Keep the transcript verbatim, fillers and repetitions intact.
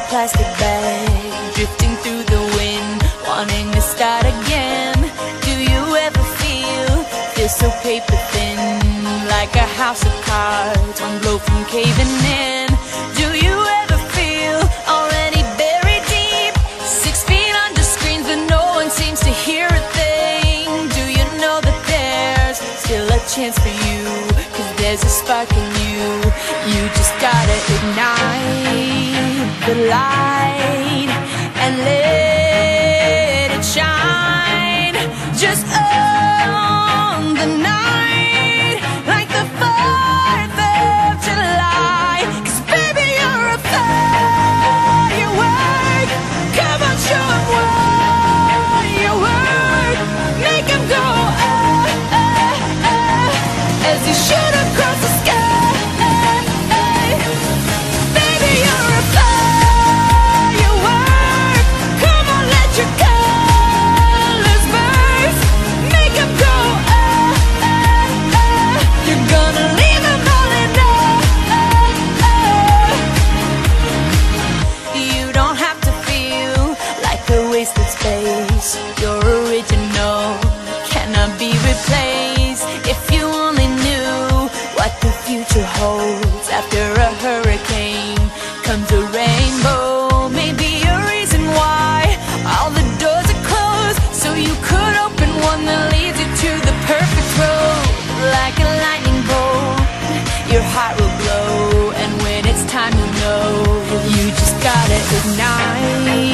plastic bag, drifting through the wind, wanting to start again. Do you ever feel, feel so paper thin, like a house of cards, one blow from caving in? Do you ever feel already buried deep, six feet under screens but no one seems to hear a thing? Do you know that there's still a chance for you, cause there's a spark in you? You just gotta ignite the light and let it shine. Just own the night like the fourth of July. Cause baby, you're a firework. Come on, show 'em what you work. Make 'em go ah, ah, ah, as you shoot across the sky. Baby, you're a firework. Come on, let your colors burst. Make 'em go ah, ah, ah. You're gonna leave 'em all in awe. You don't have to feel like a wasted space. You're original, cannot be replaced. If you only knew what the future holds. After a hurricane comes a rainbow. Maybe a reason why all the doors are closed, so you could open one that leads you to the perfect road. Like a lightning bolt, your heart will glow, and when it's time, you know you just gotta ignite